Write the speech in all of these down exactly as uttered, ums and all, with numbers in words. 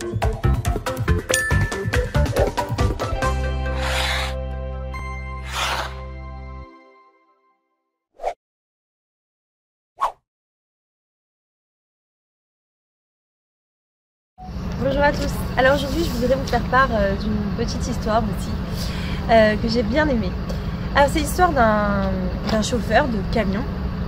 Bonjour à tous. Alors aujourd'hui je voudrais vous faire part euh, d'une petite histoire aussi euh, que j'ai bien aimée. Alors c'est l'histoire d'un chauffeur de camion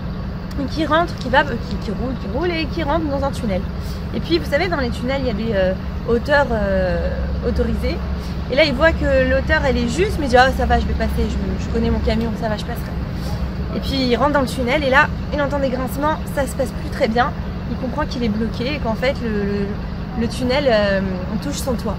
qui rentre, qui va, qui, qui roule, qui roule et qui rentre dans un tunnel. Et puis vous savez, dans les tunnels il y a des euh, hauteurs euh, autorisées. Et là il voit que l'hauteur elle est juste, mais il dit ah ça va, je vais passer, je, je connais mon camion, ça va, je passerai. Et puis il rentre dans le tunnel et là il entend des grincements, ça se passe plus très bien. Il comprend qu'il est bloqué et qu'en fait le, le le tunnel euh, on touche son toit.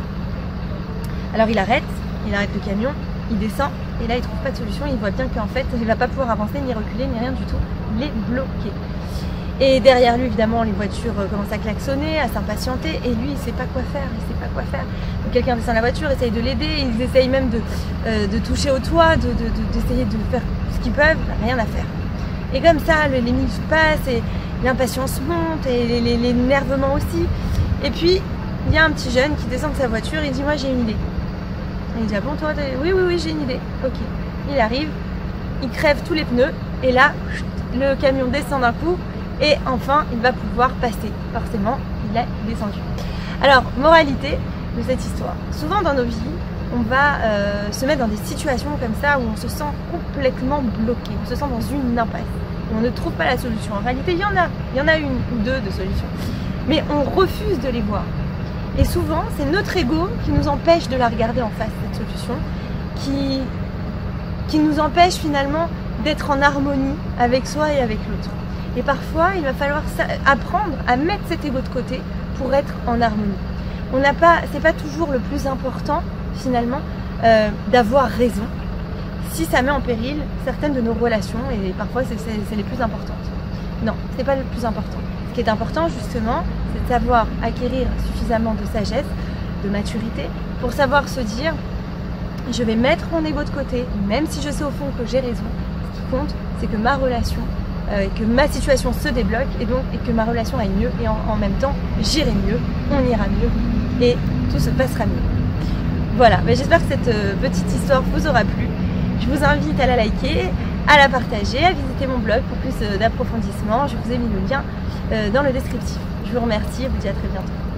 Alors il arrête, il arrête le camion, il descend et là il trouve pas de solution, il voit bien qu'en fait il va pas pouvoir avancer ni reculer ni rien du tout, il est bloqué. Et derrière lui évidemment les voitures commencent à klaxonner, à s'impatienter et lui il sait pas quoi faire, il sait pas quoi faire. Donc quelqu'un descend de la voiture, essaye de l'aider, ils essayent même de, euh, de toucher au toit, d'essayer de, de, de, de faire ce qu'ils peuvent, rien à faire. Et comme ça les minutes passent et l'impatience monte et l'énervement aussi. Et puis, il y a un petit jeune qui descend de sa voiture et il dit « Moi, j'ai une idée. » Et il dit « Ah bon, toi, oui, oui, oui, j'ai une idée. » Ok. Il arrive, il crève tous les pneus et là, le camion descend d'un coup et enfin, il va pouvoir passer. Forcément, il est descendu. Alors, moralité de cette histoire. Souvent dans nos vies, on va euh, se mettre dans des situations comme ça où on se sent complètement bloqué. On se sent dans une impasse. Et on ne trouve pas la solution. En réalité, il y en a. Il y en a une ou deux de solutions. Mais on refuse de les voir. Et souvent, c'est notre ego qui nous empêche de la regarder en face, cette solution, qui, qui nous empêche finalement d'être en harmonie avec soi et avec l'autre. Et parfois, il va falloir apprendre à mettre cet ego de côté pour être en harmonie. On n'a pas, c'est pas toujours le plus important, finalement, euh, d'avoir raison, si ça met en péril certaines de nos relations, et parfois, c'est les plus importantes. Non, c'est pas le plus important. Ce qui est important justement, c'est de savoir acquérir suffisamment de sagesse, de maturité, pour savoir se dire je vais mettre mon ego de côté, même si je sais au fond que j'ai raison. Ce qui compte, c'est que ma relation, euh, que ma situation se débloque et donc et que ma relation aille mieux et en, en même temps j'irai mieux, on ira mieux et tout se passera mieux. Voilà, j'espère que cette euh, petite histoire vous aura plu. Je vous invite à la liker, à la partager, à visiter mon blog pour plus euh, d'approfondissement. Je vous ai mis le lien dans le descriptif. Je vous remercie et vous dis à très bientôt.